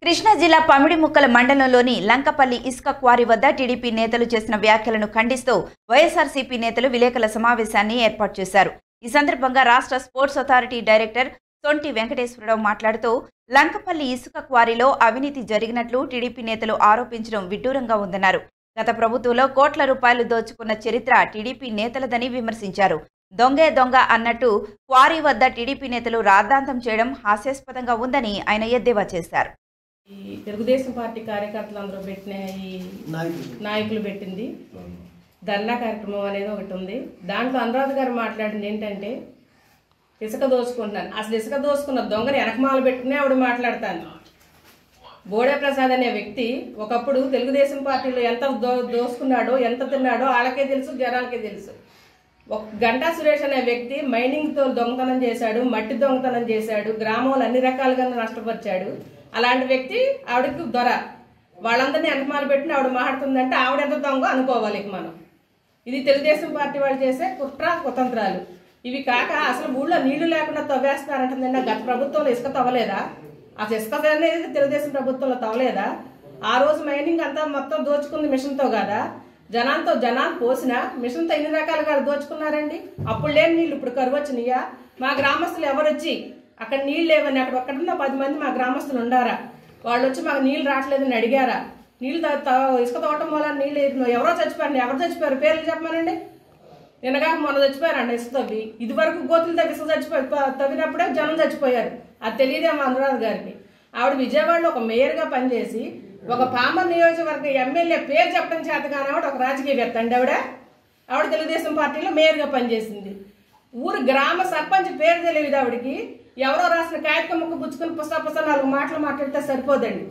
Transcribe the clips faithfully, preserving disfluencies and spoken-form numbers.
కృష్ణా జిల్లా పమిడిముక్కల మండలంలోని లంకపల్లి ఇసుక క్వారీ వద్ద టీడీపీ నేతలు చేసిన వ్యాఖ్యలను ఖండిస్తూ వైఎస్ఆర్సీపీ నేతలు విలేకరుల సమావేశాన్ని ఏర్పాటు చేశారు. ఈ సందర్భంగా రాష్ట్ర స్పోర్ట్స్ అథారిటీ డైరెక్టర్ సొంటి వెంకటేశ్వరరావు మాట్లాడుతూ లంకపల్లి ఇసుక క్వారీలో అవినీతి జరిగినట్లు టీడీపీ నేతలు ఆరోపించడం విడ్డూరంగా ఉందన్నారు. గత ప్రభుత్వంలో కోట్ల రూపాయలు దోచుకున్న చరిత్ర టీడీపీ నేతలదని విమర్శించారు. దొంగే దొంగ అన్నట్టు క్వారీ వద్ద టీడీపీ నేతలు రాద్ధాంతం చేయడం హాస్యాస్పదంగా ఉందని ఆయన ఎద్దేవా చేశారు. ఈ తెలుగుదేశం పార్టీ కార్యకర్తలు అందరూ పెట్టిన ఈ నాయకులు పెట్టింది ధర్నా కార్యక్రమం అనేది ఒకటి ఉంది. దాంట్లో అనురాధ గారు మాట్లాడింది ఏంటంటే ఇసుక దోచుకుంటున్నాను, అసలు ఇసుక దోచుకున్న దొంగని వెనకమాల పెట్టుకునే ఆవిడ మాట్లాడతాను. బోడే ప్రసాద్ అనే వ్యక్తి ఒకప్పుడు తెలుగుదేశం పార్టీలో ఎంత దో దోసుకున్నాడో ఎంత తిన్నాడో వాళ్ళకే తెలుసు, జనాలకే తెలుసు. ఒక గంటా సురేష్ అనే వ్యక్తి మైనింగ్తో దొంగతనం చేశాడు, మట్టి దొంగతనం చేశాడు, గ్రామంలో అన్ని రకాలుగా నష్టపరిచాడు. అలాంటి వ్యక్తి ఆవిడకి దొర. వాళ్ళందరినీ వెనకమాల పెట్టిన ఆవిడ మాట్లాడుతుందంటే ఆవిడ ఎంత దొంగ అనుకోవాలి మనం. ఇది తెలుగుదేశం పార్టీ వాళ్ళు చేసే కుట్ర కుతంత్రాలు. ఇవి కాక అసలు ఊళ్ళో నీళ్లు లేకుండా తవ్వేస్తున్నారంటుందండి. గత ప్రభుత్వంలో ఇసుక తవ్వలేదా? అసలు ఇసుక అనేది తెలుగుదేశం ప్రభుత్వంలో తవ్వలేదా? ఆ రోజు మైనింగ్ అంతా మొత్తం దోచుకుంది మిషన్తో కదా. జనాలతో జనాలు పోసిన మిషన్తో ఎన్ని రకాలుగా దోచుకున్నారండి. అప్పుడు లేని నీళ్ళు ఇప్పుడు కరువు వచ్చినాయా? మా గ్రామస్తులు ఎవరు వచ్చి అక్కడ నీళ్ళు లేవని అక్కడ ఒక్కడున్న పది మంది మా గ్రామస్తులు ఉండారా? వాళ్ళు వచ్చి మాకు నీళ్ళు రావట్లేదని అడిగారా? నీళ్ళు ఇసుక తోటం వల్ల నీళ్ళు ఎవరో చచ్చిపోయారండి. ఎవరు చచ్చిపోయారు పేర్లు చెప్పమనండి. నిన్నగా మొన్న చచ్చిపోయారండి ఇసుక తవ్వి. ఇది వరకు గోతులు తవ్వి ఇసుక చచ్చిపోయి తవ్వినప్పుడే జనం చచ్చిపోయారు. అది తెలియదేమో అనురాధ గారికి. ఆవిడ విజయవాడలో ఒక మేయర్గా పనిచేసి ఒక పామర్ నియోజకవర్గ ఎమ్మెల్యే పేరు చెప్పడం చేత కానీ ఆవిడ ఒక రాజకీయవేత్త అండి. ఆవిడ ఆవిడ తెలుగుదేశం పార్టీలో మేయర్గా పనిచేసింది. ఊరు గ్రామ సర్పంచ్ పేరు తెలియదు ఆవిడకి. ఎవరో రాసిన కాగితం ముక్క పుచ్చుకుని పుస్తక పుస్తక నాలుగు మాటలు మాట్లాడితే సరిపోదండి.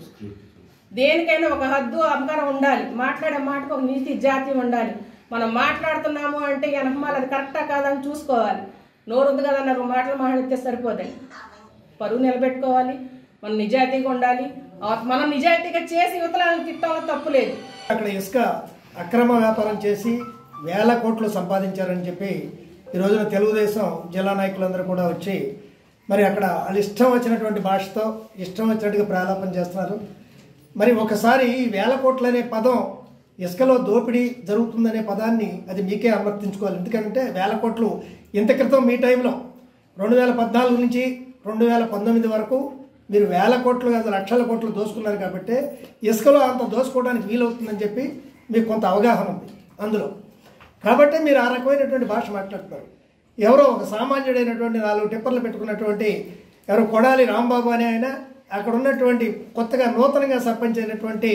దేనికైనా ఒక హద్దు అహంకారం ఉండాలి. మాట్లాడే మాటకు ఒక నీతి జాతి ఉండాలి. మనం మాట్లాడుతున్నాము అంటే వెనకమాల అది కరెక్టా కాదని చూసుకోవాలి. నోరు ఉంది కదా నాలుగు మాటలు మాట్లాడితే సరిపోదండి. పరువు నిలబెట్టుకోవాలి. మనం నిజాయితీగా ఉండాలి. మనం నిజాయితీగా చేసి యువతలను తిట్టడంలో తప్పు లేదు. అక్కడ ఇసుక అక్రమ వ్యాపారం చేసి వేల కోట్లు సంపాదించారని చెప్పి ఈ రోజున తెలుగుదేశం జిల్లా నాయకులందరూ కూడా వచ్చి మరి అక్కడ వాళ్ళు ఇష్టం వచ్చినటువంటి భాషతో ఇష్టం వచ్చినట్టుగా ప్రాలాపన చేస్తున్నారు. మరి ఒకసారి వేల కోట్లు అనే పదం ఇసుకలో దోపిడీ జరుగుతుందనే పదాన్ని అది మీకే అనువర్తించుకోవాలి. ఎందుకంటే వేల కోట్లు ఇంత క్రితం మీ టైంలో రెండు వేల పద్నాలుగు నుంచి రెండు వేల పంతొమ్మిది వరకు మీరు వేల కోట్లు కాదు లక్షల కోట్లు దోసుకున్నారు. కాబట్టి ఇసుకలో అంత దోసుకోవడానికి వీలవుతుందని చెప్పి మీకు కొంత అవగాహన ఉంది అందులో. కాబట్టి మీరు ఆ రకమైనటువంటి భాష మాట్లాడుతున్నారు. ఎవరో ఒక సామాన్యుడైనటువంటి నాలుగు టిప్పర్లు పెట్టుకున్నటువంటి ఎవరో కొడాలి రాంబాబు అనే ఆయన, అక్కడ ఉన్నటువంటి కొత్తగా నూతనంగా సర్పంచ్ అయినటువంటి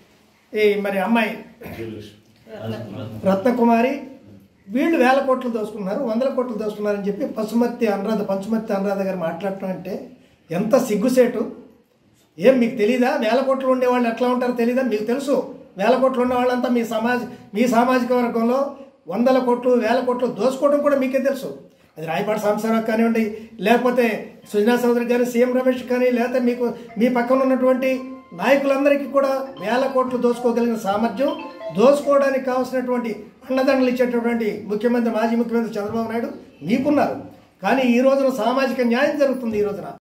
ఈ మరి అమ్మాయి రత్నకుమారి, వీళ్ళు వేల కోట్లు దోసుకున్నారు, వందల కోట్లు దోసుకున్నారని చెప్పి పశుమతి అనురాధ పంచుమతి అనురాధ గారు మాట్లాడటం అంటే ఎంత సిగ్గుసేటు. ఏం మీకు తెలీదా? వేల కోట్లు ఉండేవాళ్ళు ఎట్లా ఉంటారో తెలీదా? మీకు తెలుసు. వేల కోట్లు ఉన్న వాళ్ళంతా మీ సమాజ మీ సామాజిక వర్గంలో వందల కోట్లు వేల కోట్లు దోసుకోవడం కూడా మీకే తెలుసు. అది రాయపాటి సాంబశివరావు కానివ్వండి, లేకపోతే సుజనా చౌదరి కానీ, సీఎం రమేష్ కానీ, లేకపోతే మీకు మీ పక్కన ఉన్నటువంటి నాయకులందరికీ కూడా వేల కోట్లు దోసుకోగలిగిన సామర్థ్యం, దోసుకోవడానికి కావాల్సినటువంటి అండదండలు ఇచ్చేటటువంటి ముఖ్యమంత్రి మాజీ ముఖ్యమంత్రి చంద్రబాబు నాయుడు మీకున్నారు. కానీ ఈ రోజున సామాజిక న్యాయం జరుగుతుంది. ఈ రోజున